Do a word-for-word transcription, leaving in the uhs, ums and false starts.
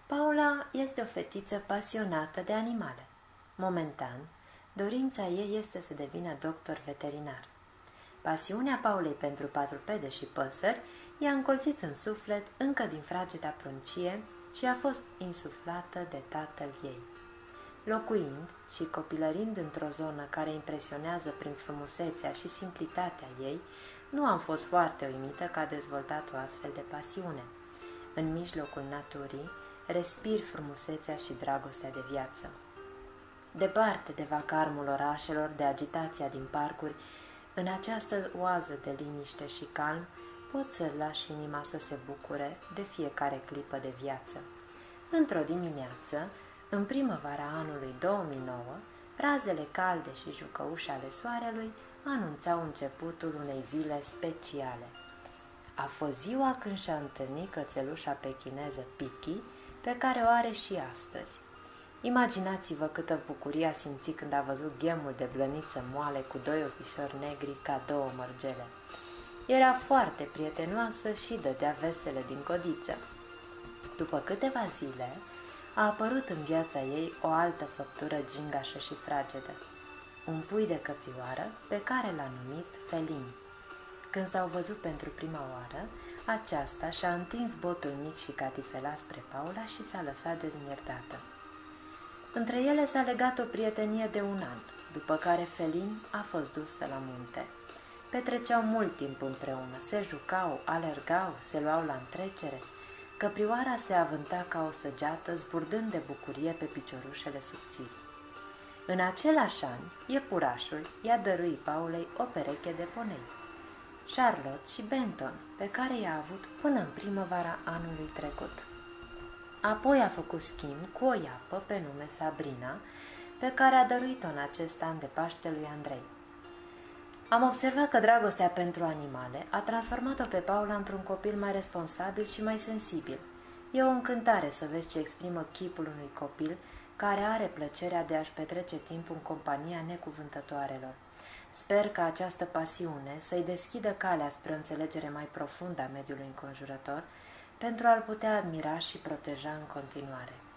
Paula este o fetiță pasionată de animale. Momentan, dorința ei este să devină doctor veterinar. Pasiunea Paulei pentru patrupede și păsări i-a încolțit în suflet încă din frageda pruncie și a fost insuflată de tatăl ei. Locuind și copilărind într-o zonă care impresionează prin frumusețea și simplitatea ei, nu am fost foarte uimită că a dezvoltat o astfel de pasiune. În mijlocul naturii, respiri frumusețea și dragostea de viață. Departe de vacarmul orașelor, de agitația din parcuri, în această oază de liniște și calm, poți să lași inima să se bucure de fiecare clipă de viață. Într-o dimineață, în primăvara anului două mii nouă, razele calde și jucăușe ale soarelui anunțau începutul unei zile speciale. A fost ziua când și-a întâlnit cățelușa pechineză Pichi, pe care o are și astăzi. Imaginați-vă câtă bucurie a simțit când a văzut ghemul de blăniță moale cu doi ochișori negri ca două mărgele. Era foarte prietenoasă și dădea vesele din codiță. După câteva zile, a apărut în viața ei o altă făptură gingașă și fragedă, un pui de căprioară pe care l-a numit Felin. Când s-au văzut pentru prima oară, aceasta și-a întins botul mic și catifelat spre Paula și s-a lăsat dezmierdată. Între ele s-a legat o prietenie de un an, după care Felin a fost dusă la munte. Petreceau mult timp împreună, se jucau, alergau, se luau la întrecere. Căprioara se avânta ca o săgeată, zburdând de bucurie pe piciorușele subțiri. În același an, iepurașul i-a dăruit Paulei o pereche de ponei, Charlotte și Benton, pe care i-a avut până în primăvara anului trecut. Apoi a făcut schimb cu o iapă pe nume Sabrina, pe care a dăruit-o în acest an de Paște lui Andrei. Am observat că dragostea pentru animale a transformat-o pe Paula într-un copil mai responsabil și mai sensibil. E o încântare să vezi ce exprimă chipul unui copil care are plăcerea de a-și petrece timpul în compania necuvântătoarelor. Sper că această pasiune să-i deschidă calea spre o înțelegere mai profundă a mediului înconjurător, pentru a-l putea admira și proteja în continuare.